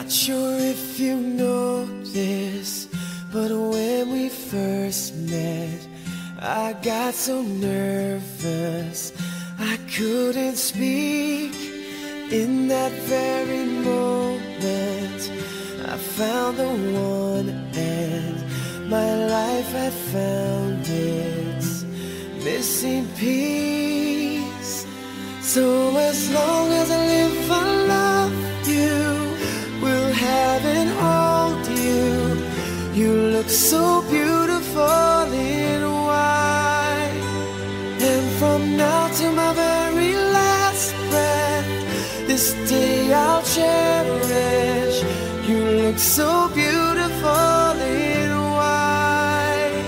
Not sure if you know this, but when we first met, I got so nervous I couldn't speak. In that very moment, I found the one, and my life had found its missing piece. So as long as I live, I love you, will have and hold you. You look so beautiful in white, and from now to my very last breath, this day I'll cherish. You look so beautiful in white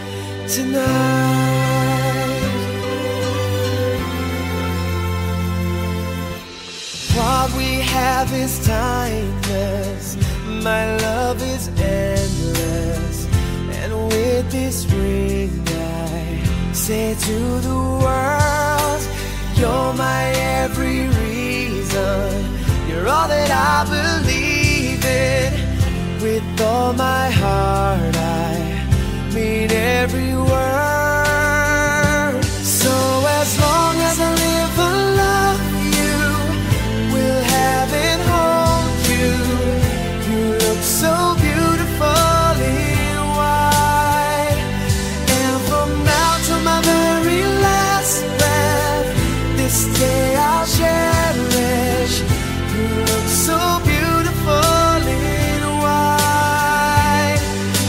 tonight. What we have is timeless, my love is endless, and with this ring I say to the world, you're my every reason, you're all that I believe in. With all my heart I mean every word. So as long as I live, I love you, will have and hold you. You look so beautiful in white, and from now to my very last breath, this day I'll cherish. You look so beautiful in white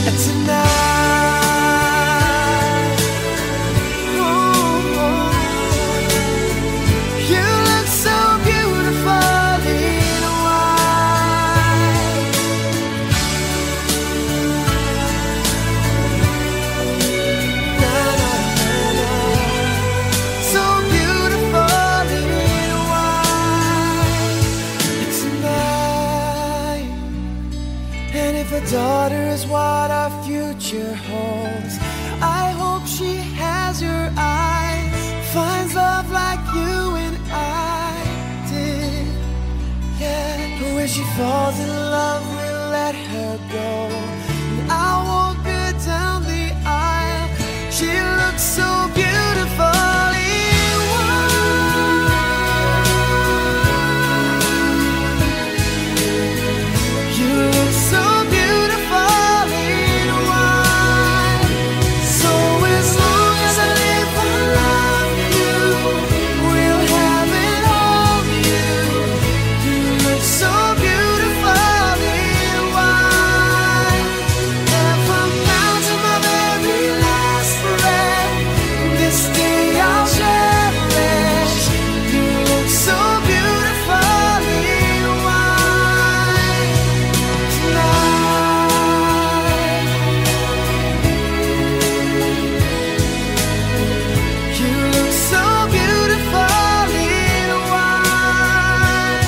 tonight. Ooh, you look so beautiful in white. Na, na, na, na. So beautiful in white tonight. And if a daughter is what our future holds, I hope she has your eyes, finds love like you and I did. Yeah, but when she falls in love, we'll let her go, and I'll walk her down the aisle. She looks so beautiful in white. You look so beautiful in white. So as long as I live, I love you, will have and hold you. You look so beautiful in white, and from now to my very last breath, this day I'll cherish. You look so beautiful in white tonight. You look so beautiful in white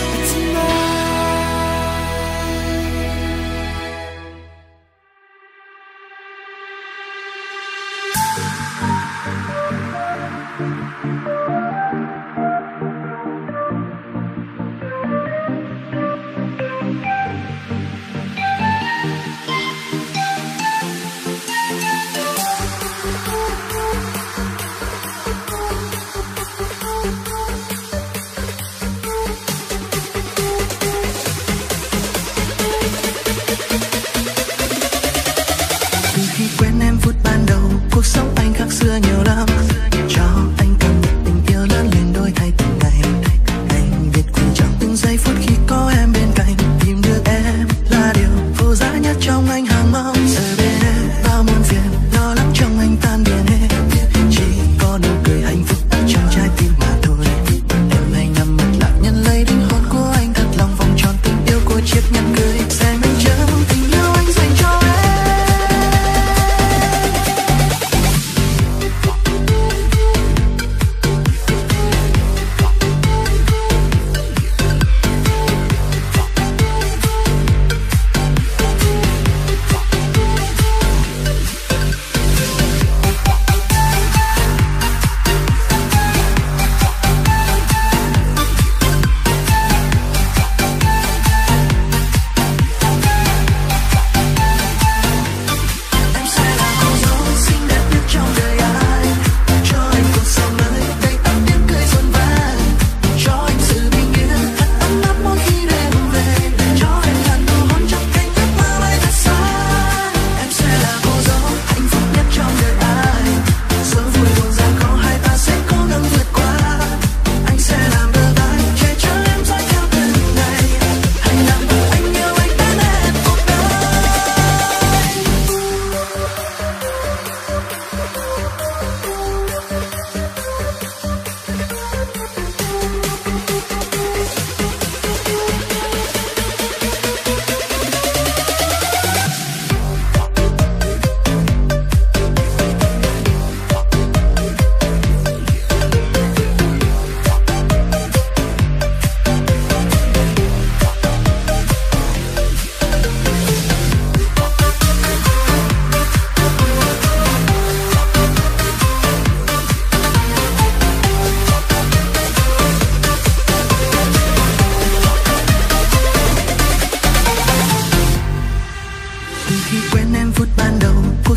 Từ khi quen em phút ban đầu, cuộc sống anh khác xưa nhiều lắm. Cho anh cảm nhận tình yêu lớn lên đôi thay từng ngày. Anh biết quý trọng từng giây phút khi có em bên cạnh. Tìm được em là điều vô giá nhất trong anh hàng mong. Giờ bên em bao muôn phiền, lo lắng trong anh tan biến hết. Chỉ có nụ cười hạnh phúc ở trong trái tim mà thôi. Em hãy nhắm mắt lại nhận lấy linh hồn của anh, thật lòng vòng tròn tình yêu của chiếc nhẫn cưới. Sẽ minh chứng tình yêu anh dành cho em.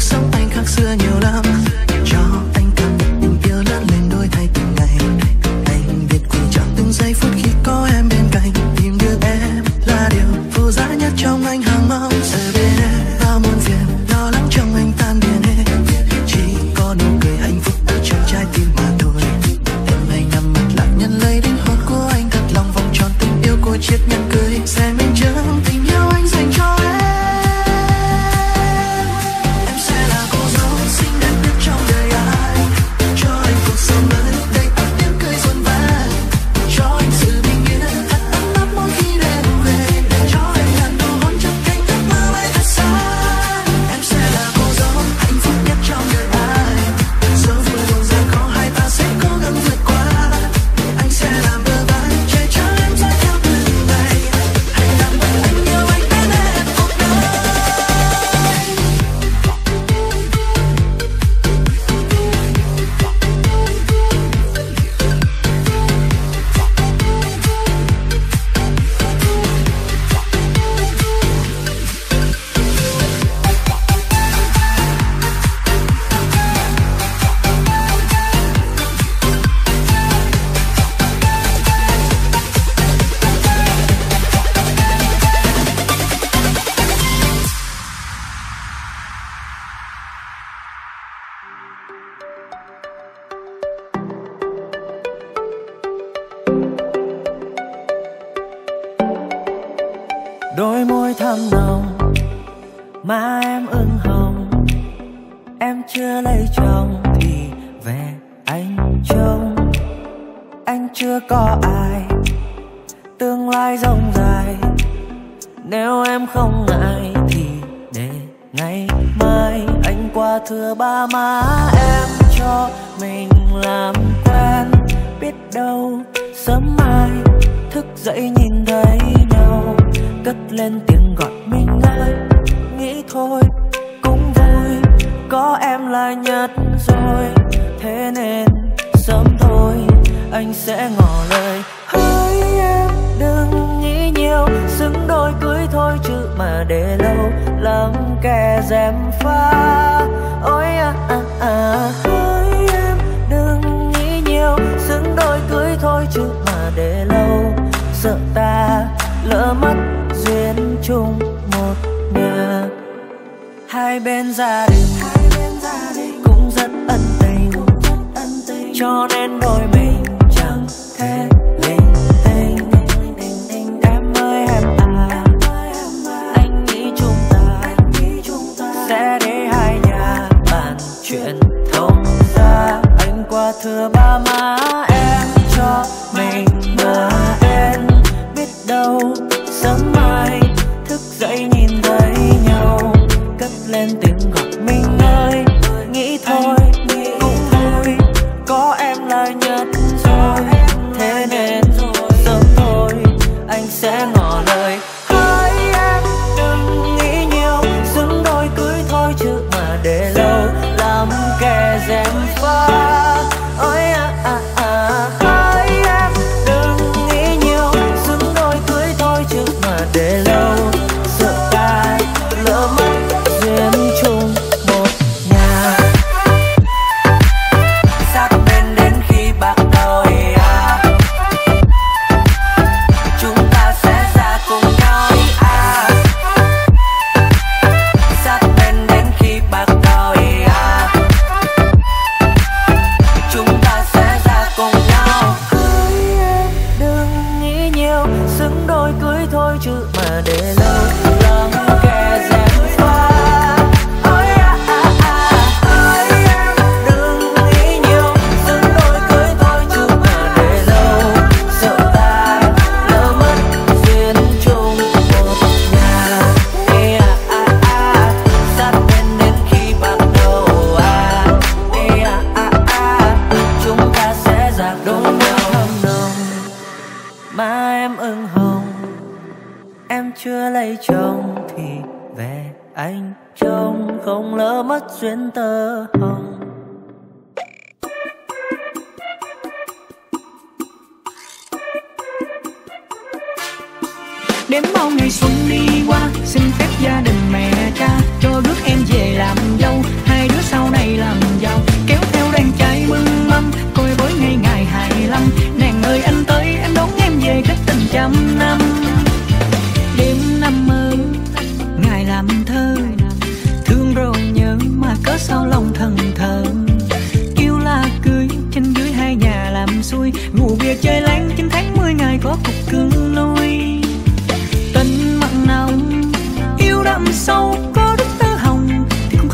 sống anh khác xưa nhiều lắm. Cho anh cảm nhận tình yêu lớn lên đổi thay từng ngày. Anh biết quý trọng từng giây phút khi có em bên cạnh. Tìm được em là điều vô giá nhất trong anh hàng mong. Giờ bên em bao muôn phiền lo lắng trong anh tan biến hết. Chỉ có nụ cười hạnh phúc ở trong trái tim mà thôi. Em hãy nhắm mắt lại nhận lấy linh hồn của anh, thật lòng vòng tròn tình yêu của chiếc nhẫn cưới sẽ minh chứng tình yêu anh dành cho em. Em sẽ là cô dâu xinh đẹp nhất trong đời anh, cho anh cuộc sống mới đầy ắp tiếng cười rộn vang, cho anh sự bình yên thật ấm áp mỗi khi đêm về, cho anh ngàn nụ hôn trong cánh ước mơ bay thật xa. Em sẽ là cô dâu hạnh phúc nhất trong đời anh, dẫu vui buồn gian khó hai ta sẽ cố gắng vượt qua. Anh sẽ làm bờ vai che chở em dõi theo từng ngày, hãy làm vậy anh yêu anh đến hết cuộc đời. Đôi môi thắm nồng, má em ửng hồng. Em chưa lấy chồng thì về anh trông. Anh chưa có ai, tương lai rộng dài. Nếu em không ngại thì để ngày mai anh qua thưa ba má em, cho mình làm quen. Biết đâu sớm mai thức dậy nhìn thấy nhau, cất lên tiếng gọi mình ơi. Nghĩ thôi cũng vui, có em là nhất rồi. Thế nên sớm thôi anh sẽ ngỏ lời. Hỡi em đừng nghĩ nhiều, xứng đôi cưới thôi chứ mà để lâu lắm kẻ gièm pha. Ôi hỡi em đừng nghĩ nhiều, xứng đôi cưới thôi chứ mà để lâu sợ ta lỡ mất duyên chung một nhà. Hai bên gia đình cũng rất ân tình, cho nên đôi mình chẳng thể linh tinh. Em ơi em à, anh nghĩ chúng ta sẽ để hai nhà bàn chuyện thông ra. Anh qua thưa ba má em, cho mình bờ em. Biết đâu sớm mai thức dậy nhìn thấy nhau, cất lên tiếng gọi mình ơi. Nghĩ thôi cũng vui, có em là nhất rồi. Thế nên sớm thôi anh sẽ ngỏ lời. Hỡi em đừng nghĩ nhiều, xứng đôi cưới thôi chứ mà để lâu làm kẻ gièm pha. Ôi hỡi em đừng nghĩ nhiều, xứng đôi cưới thôi chứ mà để lâu sợ ta lỡ mất duyên chung một nhà. Sát bên đến khi bạc đầu chúng ta sẽ ra cùng nhau Sát bên đến khi bạc đầu chúng ta sẽ ra cùng nhau. Hỡi em đừng nghĩ nhiều, xứng đôi cưới thôi chứ mà để lâu lắm kẻ gièm pha. Ôi hỡi em đừng nghĩ nhiều, xứng đôi cưới thôi chứ mà để lâu sợ ta lỡ mất duyên chung một nhà. Sát bên đến khi bạc đầu chúng ta sẽ ra đôi nhau thầm nồng. Má em ửng hồng, em chưa lấy chồng thì về anh trông, không lỡ mất duyên tơ hồng. Đếm bao ngày xuân đi qua, xin phép gia đình mẹ cha cho rước em về làm dâu.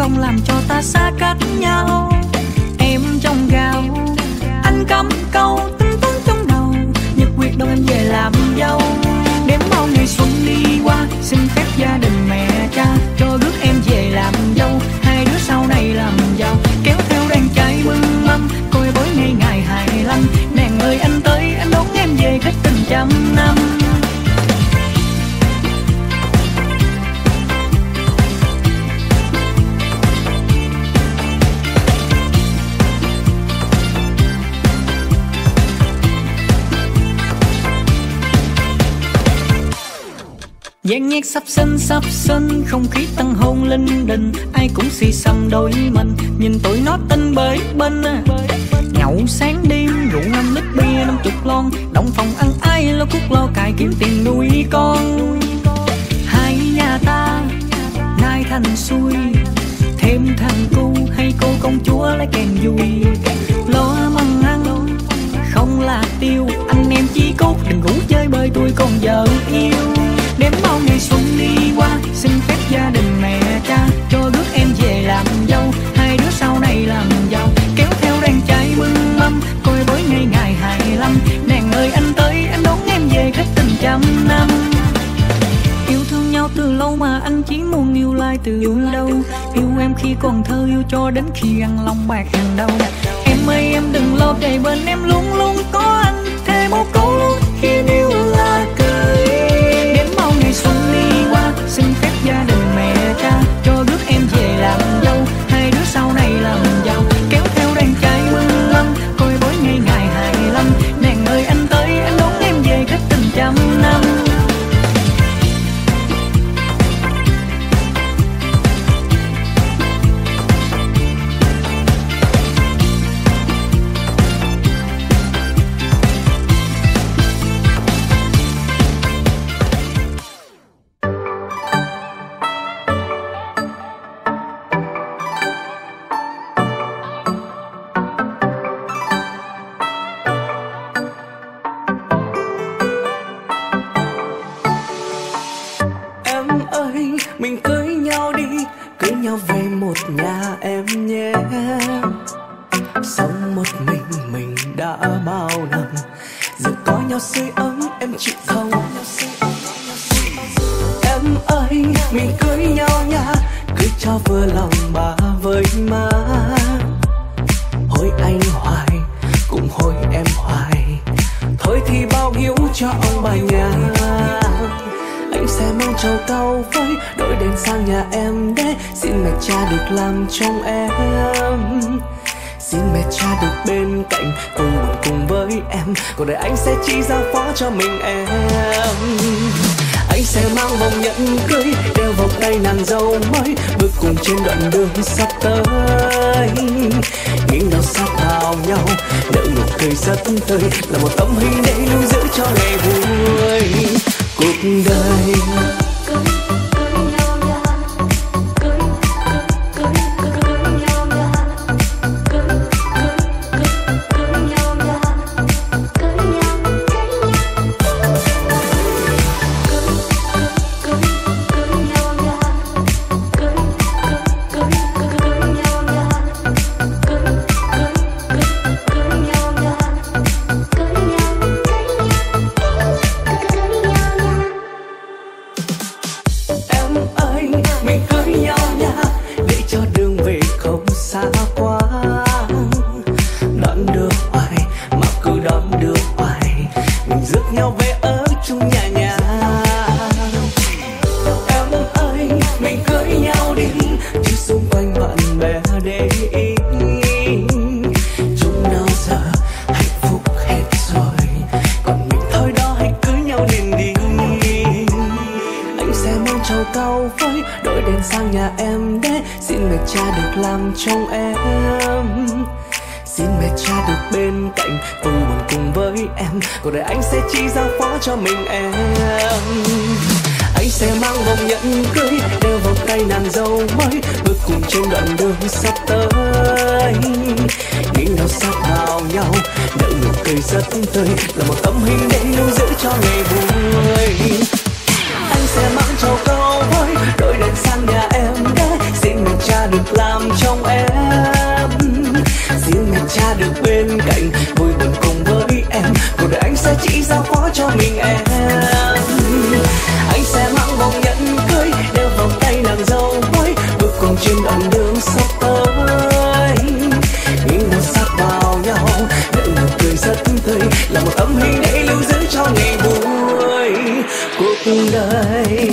không làm cho ta xa cách nhau. Em trong gạo, anh cắm câu tính toán trong đầu, nhật quyết đâu em về làm dâu. Đếm bao ngày xuân đi qua, xin phép gia đình mẹ cha cho rước em về làm dâu. Hai đứa sau này làm giàu, kéo theo đàn trai mừng mâm, coi bói ngày ngày 25. Nàng ơi anh tới, anh đón em về cách tình trăm năm. Gian nhạc sắp sinh, không khí tăng hôn linh đình, ai cũng xì xầm đôi mình, nhìn tụi nó tinh bới bên. Nhậu sáng đêm, rượu 5 lít bia 50 lon, động phòng ăn ai lo cuốc lo cài kiếm tiền nuôi con. Hai nhà ta nay thành xuôi, thêm thằng cu hay cô công chúa lấy kèm vui. Lo măng ăn không là tiêu, anh em chí cốt đừng ngủ chơi bơi tôi còn vợ yêu. Đếm bao ngày xuân đi qua, xin phép gia đình mẹ cha cho rước em về làm dâu. Hai đứa sau này làm giàu, kéo theo đàn trai mừng mâm, coi bói ngày ngày 25. Nàng ơi anh tới, anh đón em về cách tình trăm năm. Yêu thương nhau từ lâu mà anh chỉ muốn yêu lại từ đâu. Yêu em khi còn thơ, yêu cho đến khi ăn lòng bạc hàng đầu. Em ơi em đừng lo, kề bên em luôn luôn có anh, thêm một câu luôn khi yêu là cười. Đến bao ngày xuân đi qua, xin phép gia đình mẹ cha cho rước em về làm dâu. Hai đứa sau này làm giàu, kéo theo đàn trai mừng mâm, coi bói ngày ngày 25. Nàng ơi anh tới, anh đón em về cách tình trăm năm. Mình cưới nhau đi, cưới nhau về một nhà em nhé. Sống một mình đã bao năm, giờ có nhau sưởi ấm em chịu không? Em ơi, mình cưới nhau nha, cưới cho vừa lòng bà với má. Hối anh hoài, cũng hối em hoài, thôi thì bao hiếu cho ông bà nhà. Anh sẽ mang trầu cau với đội đèn sang nhà em để xin mẹ cha được làm chồng em. Xin mẹ cha được bên cạnh vui buồn cùng với em, cuộc đời anh sẽ chỉ giao phó cho mình em. Anh sẽ mang vòng nhẫn cưới, đeo vào tay nàng dâu mới, bước cùng trên đoạn đường sắp tới. Nghiêng đầu sát vào nhau, nở nụ cười rất tươi, là một tấm hình để lưu giữ cho ngày vui cuộc đời. Cuộc đời anh sẽ chỉ giao phó cho mình em. Anh sẽ mang vòng nhẫn cưới, đeo vào tay nàng dâu mới, bước cùng trên đoạn đường sắp tới. Nghiêng đầu sát vào nhau, nở nụ cười rất tươi, là một tấm hình để lưu giữ cho ngày vui. Anh sẽ mang trầu cau với đội đèn sang nhà em để xin mẹ cha được làm làm trong em. Riêng mình cha được bên cạnh, vui buồn cùng với em, cuộc đời anh sẽ chỉ giao phó cho mình em. Anh sẽ mang vòng nhẫn cưới, đeo vòng tay nàng dâu mới, bước cùng trên đoạn đường sắp tới. Nhìn nhau sát vào nhau, nở nụ cười rất tươi, là một tấm hình để lưu giữ cho ngày vui cuộc đời.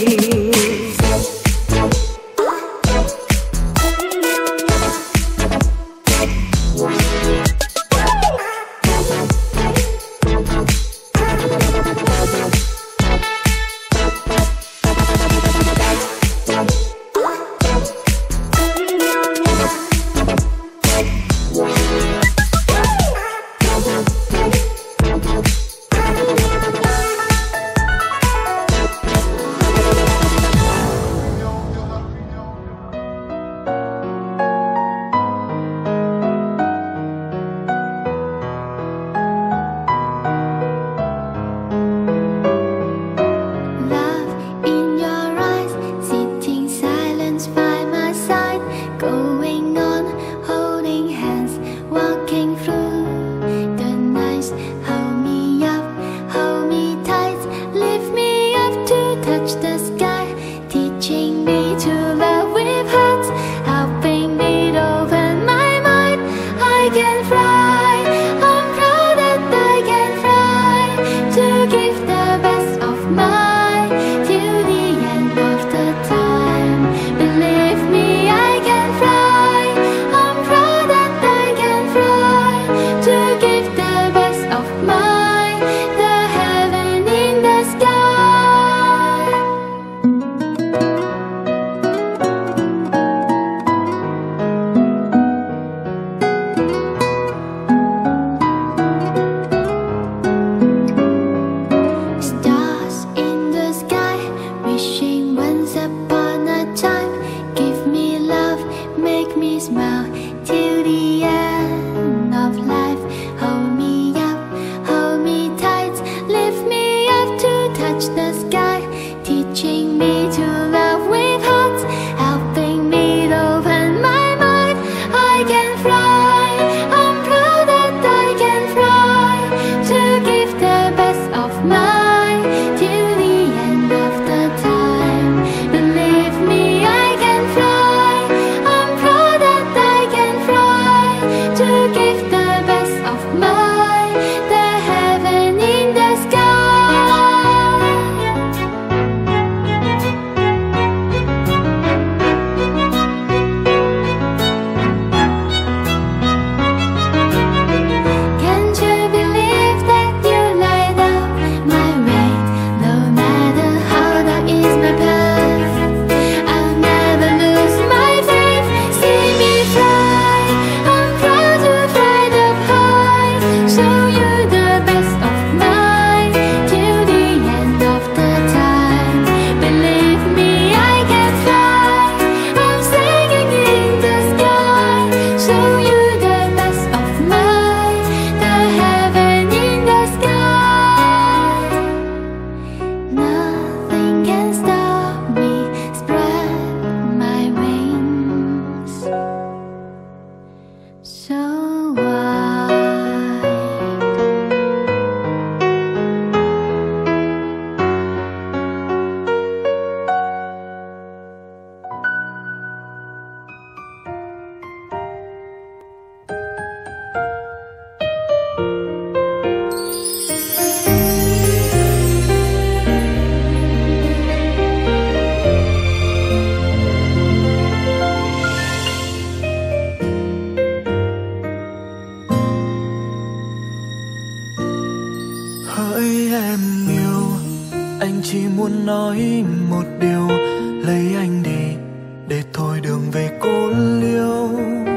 muốn nói một điều, lấy anh đi để thôi đường về cô liêu.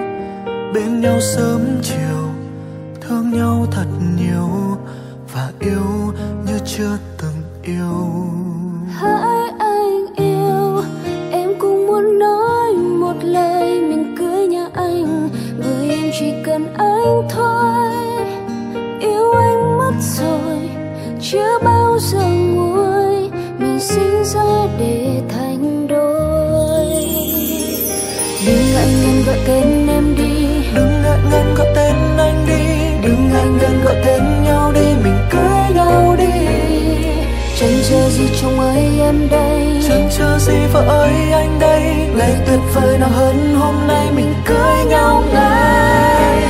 Bên nhau sớm chiều, thương nhau thật nhiều và yêu như chưa từng yêu. Hỡi anh yêu, em cũng muốn nói một lời mình cưới nhà anh, bởi em chỉ cần anh thôi. Yêu anh mất rồi, chưa bao giờ nguôi, mình sinh ra để thành đôi. Đừng ngại ngần gọi em đây. Chẳng chờ gì vợ ơi anh đây, ngày tuyệt vời nào hơn hôm nay mình cưới nhau ngay.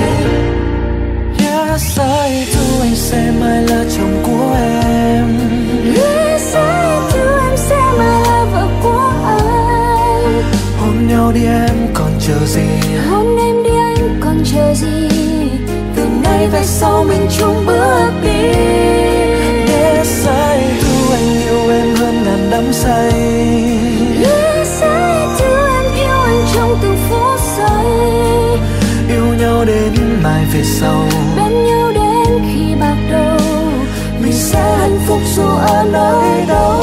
Yes I do, anh sẽ mãi là chồng của em. Yes I do, em sẽ mãi là vợ của anh. Hôn nhau đi em còn chờ gì, Hôn em đi anh còn chờ gì, từ nay về sau mình chung bước đi. Yes I do, anh yêu em hơn ngàn đắm say. Yes I do, em yêu anh trong từng phút giây. Yêu nhau đến mai về sau, Bên nhau đến khi bạc đầu, mình sẽ hạnh phúc dù ở nơi đâu,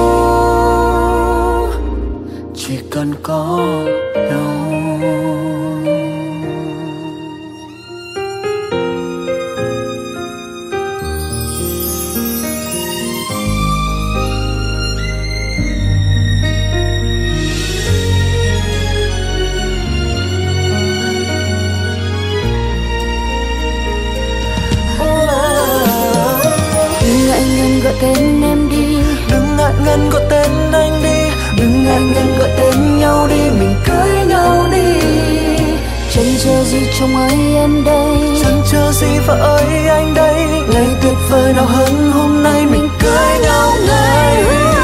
chỉ cần có nhau. Gọi tên em đi, Đừng ngại ngần gọi tên anh đi, đừng ngại ngần gọi tên nhau đi, mình cưới nhau đi. Chẳng chờ gì chồng ơi em đây, Chẳng chờ gì vợ ơi anh đây, ngày tuyệt vời nào hơn hôm nay mình cưới nhau ngay.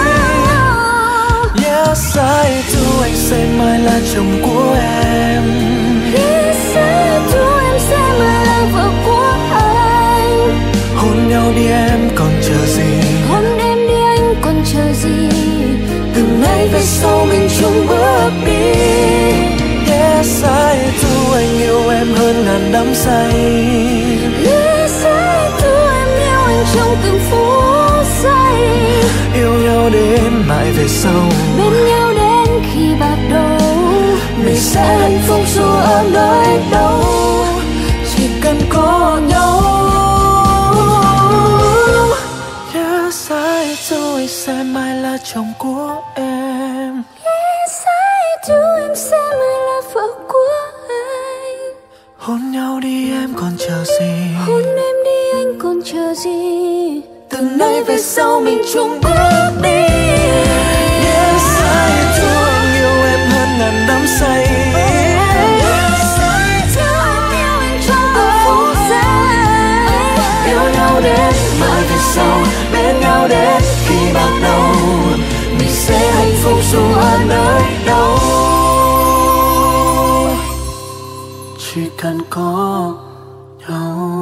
Yes I do, anh sẽ mãi là chồng của em. Yes I do, em sẽ mãi là vợ của anh. Hôn nhau đi em còn chờ gì, Hôn em đi anh còn chờ gì, từ nay về sau mình chung bước đi. Yes I do, anh yêu em hơn ngàn đắm say. Yes I do, em yêu anh trong từng phút giây. Yêu nhau đến mãi về sau, Bên nhau đến khi bạc đầu, mình sẽ hạnh phúc dù ở nơi đâu, chỉ cần có nhau. Yes I do, anh sẽ mãi là chồng của em. Yes I do, em sẽ mãi là vợ của anh. Hôn nhau đi em còn chờ gì, Hôn em đi anh còn chờ gì, từ nay về sau mình chung bước đi. Yes I do, anh yêu em hơn ngàn đắm say. Yes I do, em yêu anh trong từng phút giây. Yêu nhau đến mãi về sau, bên nhau đến khi bạc đầu, mình sẽ hạnh phúc dù ở nơi đâu, chỉ cần có nhau.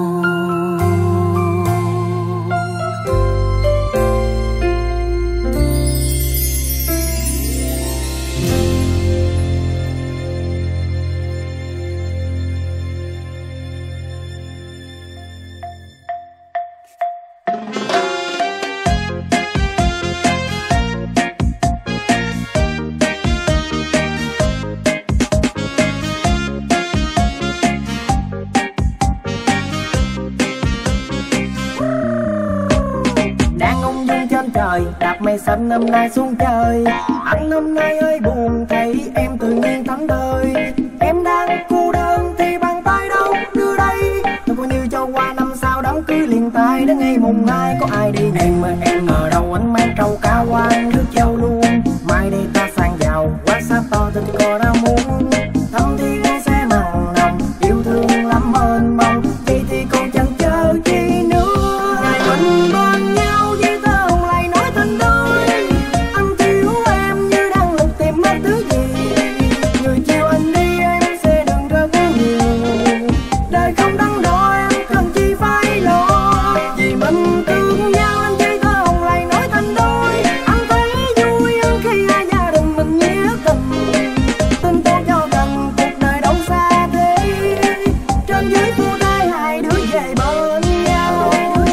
Đạp mây xanh năm nay xuống trời, anh năm nay ơi buồn thấy em tự nhiên thánh thơi. Em đang cô đơn thì bàn tay đâu đưa đây, tôi coi như cho qua năm sau đám cưới liền tay đến ngày mùng 2 có ai đi em mà em ở đâu anh mang trâu cá quan nước châu luôn. Mai đây ta sang giàu quá sát to tình cò đã muốn, thâm thiên sẽ nồng nồng yêu thương lắm mênh mông, vậy thì còn chẳng chờ chi nữa. Ngày mình bên nhau với tơ hồng lại nói thành đôi, anh thiếu em như đang lục tìm mất thứ gì. Người chiều anh đi em sẽ đừng rất nhiều, đời không đắn đo em cần chi phải lo, vì mình thương nhau anh chơi tơ hồng lại nói thành đôi. Anh thấy vui hơn khi hai gia đình mình nghĩa tình, tin tốt cho cần cuộc đời đâu xa thế, trên dưới khu tay hai đứa về bên nhau.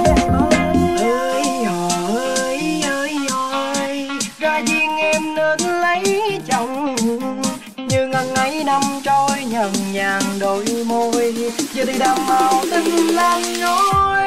Ơi ra duyên em nên lấy chồng, như ngần ấy năm trôi nhần nhàn đôi môi, giờ thì đàm màu tình lan nhối.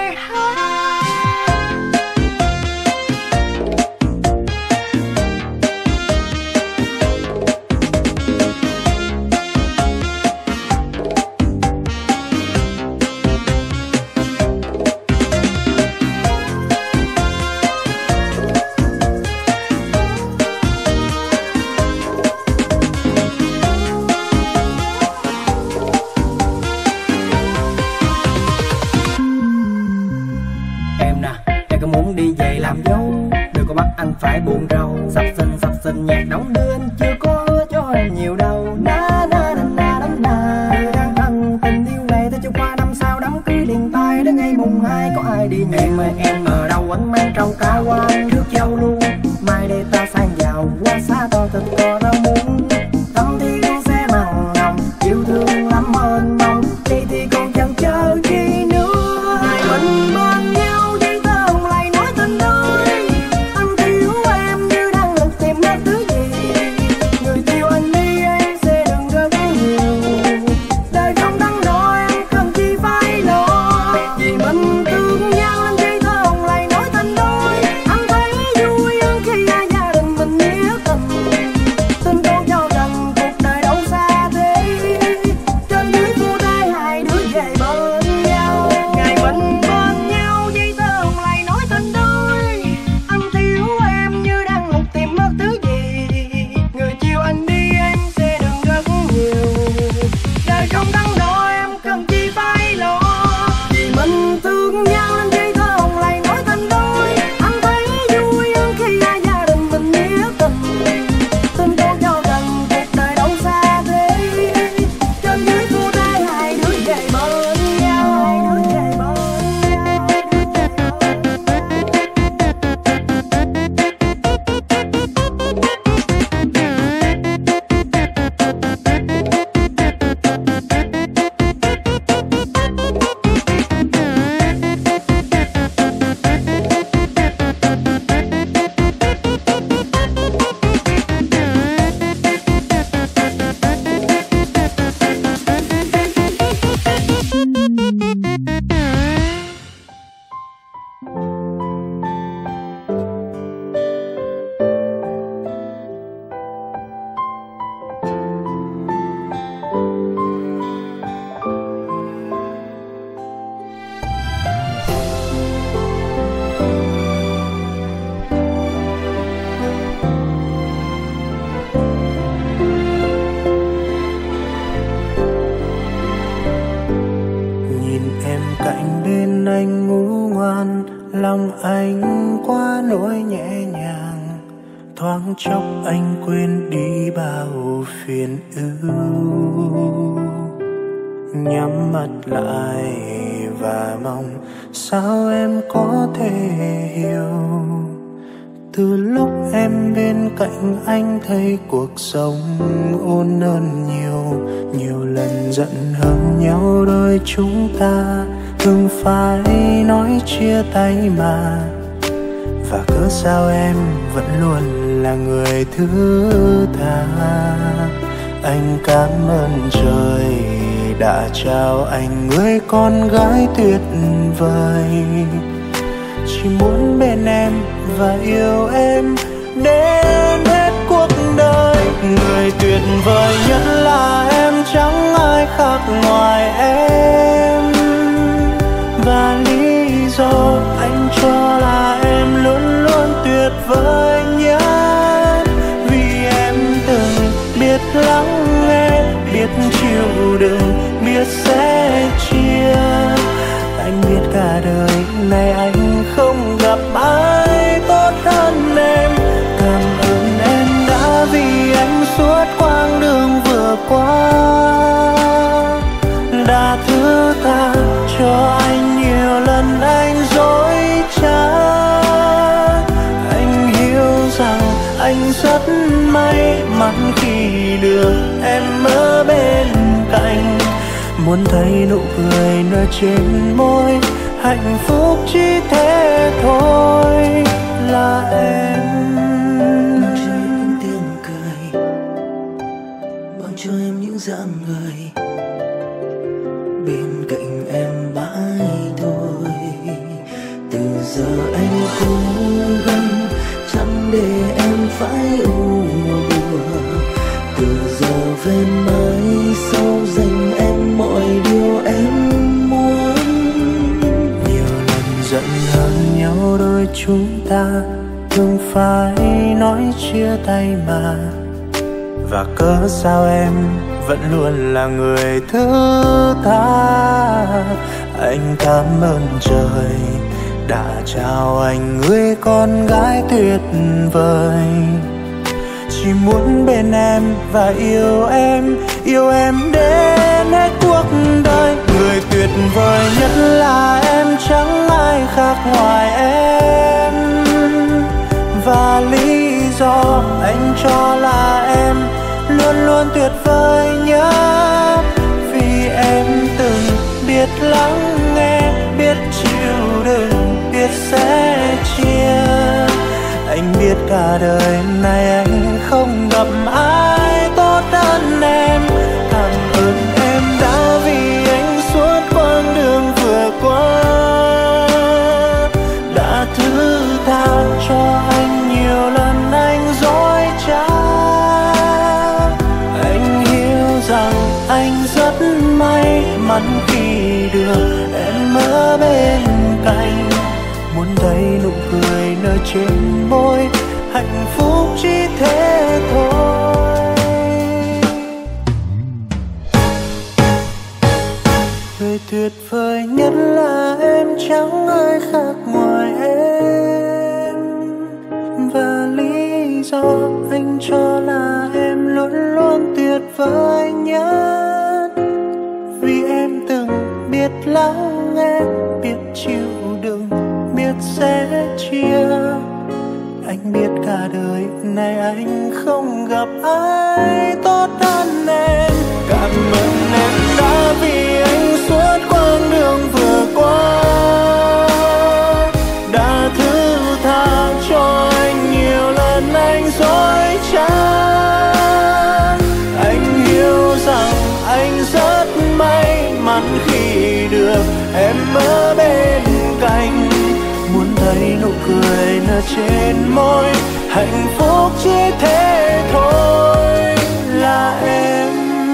bắt anh phải buồn rầu. Sập sình nhạc đóng đưa anh chưa có hứa cho em nhiều đâu. Na na na na na na. Người đang thân tình yêu này tới cho qua năm sau đám cưới liền tay đến ngày mùng 2 có ai đi nhẹ. Em ở đâu anh mang trâu cá qua trước châu luôn. Mai đây ta sang giàu qua xa to thịt to rau muống. Tâm thì con sẽ mặn nồng yêu thương lắm ơn mong. Vậy thì còn chẳng chờ chi nữa. Hai mình bên nhau dây tơ hồng lại nói tình đôi. Anh thiếu em như đang lục tìm mất thứ gì. Người yêu anh đi em sẽ đừng rơi quá nhiều. Đời không đắn đo em cần chi phải lo. Vì mình thương nhau anh dây tơ hồng lại nói tình đôi. Anh thấy vui hơn khi gia đình mình nghĩa tình. Tình con cho gần cuộc đời đâu xa thế. Trên dưới phu tay hai đứa về bên nhau. Ngày mình bên nhau dây tơ hồng lại nói tình đôi. Anh thiếu em như đang lục tìm mất thứ gì. Người chiều anh đi em sẽ đừng rất nhiều. Đời không đắn đo em cần chi phải lo. Vì mình thương nhau nên dây tơ hồng lại nói tình đôi. Anh thấy vui hơn khi gia đình mình nghĩa tình. Tình con cho gần cuộc đời đâu xa thế. Trên dưới phu tay hai đứa về bên nhau. Hai đứa về bên nhau. Nhìn em cạnh bên anh ngủ ngoan, lòng anh quá nỗi nhẹ nhàng. Thoáng chốc anh quên đi bao phiền ưu. Nhắm mắt lại và mong sao em có thể hiểu. Từ lúc em bên cạnh anh thấy cuộc sống ôn hơn nhiều. Nhiều lần giận hờn nhau đôi chúng ta thường phải nói chia tay mà. Và cớ sao em vẫn luôn là người thứ tha. Anh cảm ơn trời đã trao anh người con gái tuyệt vời. Chỉ muốn bên em và yêu em đến hết cuộc đời. Người tuyệt vời nhất là em, chẳng ai khác ngoài em. Và lý do anh cho là em luôn luôn tuyệt vời nhất. Vì em từng biết lắng nghe, biết chịu đựng, biết sẻ chia. Anh biết cả đời này anh không gặp ai tốt hơn em. Cảm ơn em đã vì anh suốt quãng đường vừa qua. Đã thứ tha cho anh nhiều lần anh dối trá. Anh hiểu rằng anh rất may mắn khi được em ở bên cạnh. Muốn thấy nụ cười nở trên môi, hạnh phúc chỉ thế thôi là em. Mang cho em những tiếng cười, mang cho em những dáng người. Bên cạnh em mãi thôi. Từ giờ anh cố gắng chẳng để em phải u buồn. Từ giờ về mai sau dành em mọi điều em muốn. Nhiều lần giận hờn nhau đôi chúng ta thường phải nói chia tay mà. Và cớ sao em vẫn luôn là người thứ tha. Anh cảm ơn trời đã chào anh người con gái tuyệt vời. Chỉ muốn bên em và yêu em đến hết cuộc đời. Người tuyệt vời nhất là em, chẳng ai khác ngoài em. Và lý do anh cho là em luôn luôn tuyệt vời nhất, vì em từng biết lắng nghe, biết chịu đựng, biết sẻ chia. Anh biết cả đời này anh không gặp ai tốt hơn em. Cảm ơn em đã vì anh suốt quãng đường vừa qua, đã thứ tha cho anh nhiều lần anh dối trá. Anh hiểu rằng anh rất may mắn khi được em ở bên cạnh. Muốn thấy nụ cười nở trên môi, hạnh phúc chỉ thế thôi. Người tuyệt vời nhất là em, chẳng ai khác ngoài em. Và lý do anh cho là em luôn luôn tuyệt vời nhất, vì em từng biết lắng nghe, biết chịu đựng, biết sẻ chia. Anh biết cả đời này anh không gặp ai tốt hơn em. Cảm ơn em đã vì anh suốt quãng đường vừa qua, đã thứ tha cho anh nhiều lần anh dối trá. Anh hiểu rằng anh rất may mắn khi được em ở bên cạnh. Muốn thấy nụ cười nở trên môi, hạnh phúc chỉ thế thôi là em.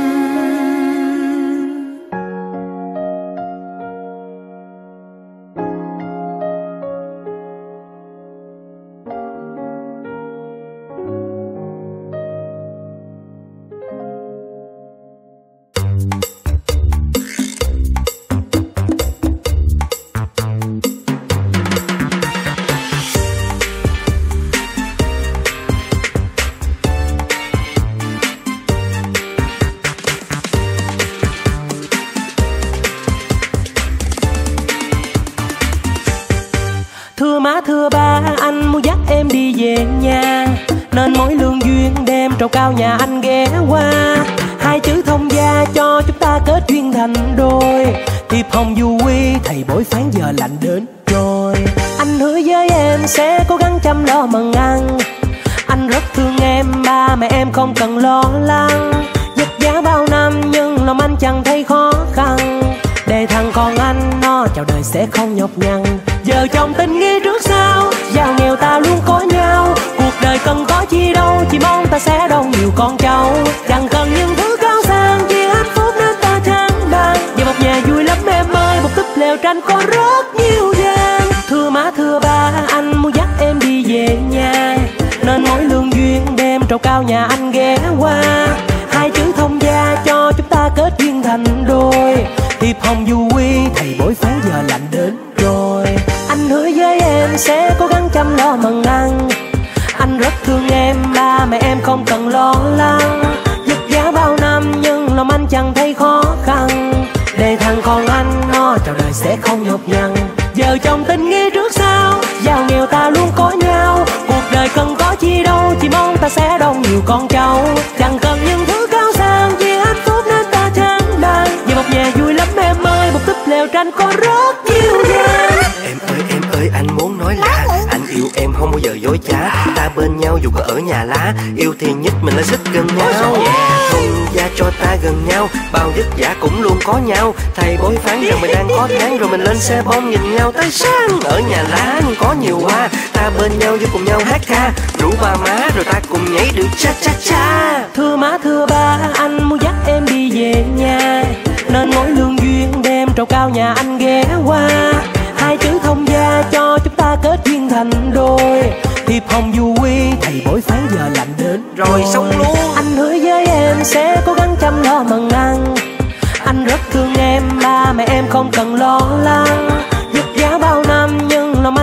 Thưa ba, anh muốn dắt em đi về nhà, nên mỗi lương duyên đem trầu cao nhà anh ghé qua. Hai chữ thông gia cho chúng ta kết duyên thành đôi, thiệp hồng du quy thầy bói phán giờ lạnh đến rồi. Anh hứa với em sẽ cố gắng chăm lo mần ăn, anh rất thương em, ba mẹ em không cần lo lắng. Vất vả bao năm nhưng lòng anh chẳng thấy khó khăn, để thằng con anh nó chào đời sẽ không nhọc nhằn. Vợ chồng tình nghĩa trước sau, giàu nghèo ta luôn có nhau. Cuộc đời cần có chi đâu, chỉ mong ta sẽ đông nhiều con cháu. Chẳng cần những thứ cao sang, chỉ hạnh phúc nên ta chẳng bàn. Về một nhà vui lắm em ơi, một túp lều tranh có rất nhiều gian. Thưa má thưa ba, anh muốn dắt em đi về nhà, nên mỗi lương duyên đem trầu cao nhà anh ghé qua. Hai chữ thông gia cho chúng ta kết duyên thành đôi, thiệp hồng du quy thầy bói phán giờ lạnh đến rồi. Anh hứa với em sẽ cố gắng chăm lo mần ăn, anh rất thương em, ba mẹ em không cần lo lắng. Vất vả bao năm nhưng lòng anh chẳng thấy khó khăn, để thằng con anh nó chào đời sẽ không nhọc nhằn. Vợ chồng tình nghĩa trước sau, giàu nghèo ta luôn có nhau. Cuộc đời cần có chi đâu, chỉ mong ta sẽ đông nhiều con cháu. Chẳng cần những thứ cao sang, chỉ hạnh phúc nên ta chẳng bàn. Về một nhà vui lắm em ơi, một túp lều tranh có rất nhiều gian. Em ơi anh muốn nói là anh yêu em không bao giờ dối trá. Ta bên nhau dù có ở nhà lá, yêu thì nhất mình là xích gần nhau. Thông gia cho ta gần nhau, bao vất vả cũng luôn có nhau. Thầy bói phán rằng mình đang có tháng, rồi mình lên xe bom nhìn nhau tới sáng. Ở nhà lá có nhiều hoa, ta bên nhau với cùng nhau hát ca, rủ ba má rồi ta cùng nhảy được cha cha cha. Thưa má thưa ba, anh muốn dắt em đi về nhà, nên mỗi lương duyên đem trầu cao nhà anh ghé qua. Hai chữ thông gia cho chúng ta kết duyên thành đôi, thiệp hồng du quy thầy bói phán giờ lạnh đến rồi xong luôn. Anh hứa với em sẽ cố gắng chăm lo mần ăn, anh rất thương em, ba mẹ em không cần lo lắng. Vất vả bao năm nhưng lòng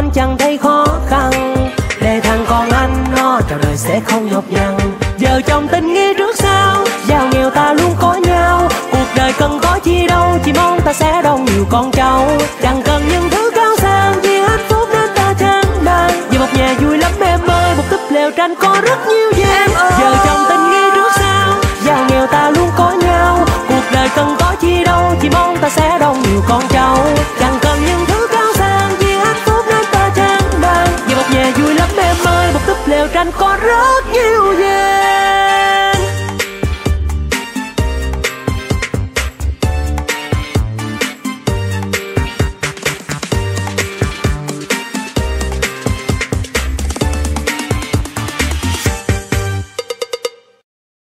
không nhọc nhằn. Giờ trong tình nghĩa trước sau, giàu nghèo ta luôn có nhau. Cuộc đời cần có chi đâu, chỉ mong ta sẽ đông nhiều con cháu. Chẳng cần những thứ cao sang, chỉ hạnh phúc nên ta chẳng đang. Về một nhà vui lắm em ơi, một túp lều tranh có rất nhiều gian.